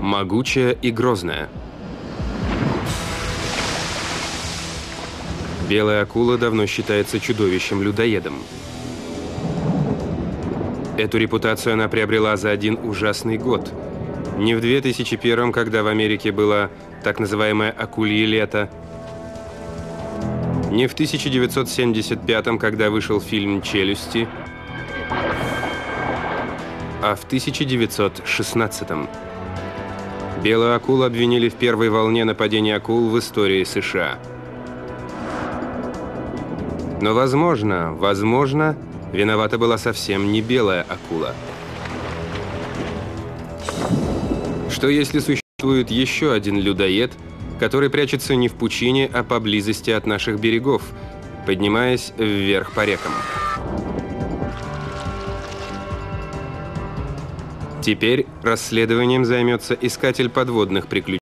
Могучая и грозная. Белая акула давно считается чудовищем-людоедом. Эту репутацию она приобрела за один ужасный год. Не в 2001, когда в Америке было так называемое «акулье лето», не в 1975, когда вышел фильм «Челюсти», а в 1916. Белую акулу обвинили в первой волне нападений акул в истории США. Но, возможно, виновата была совсем не белая акула. Что если существует еще один людоед, который прячется не в пучине, а поблизости от наших берегов, поднимаясь вверх по рекам? Теперь расследованием займется искатель подводных приключений.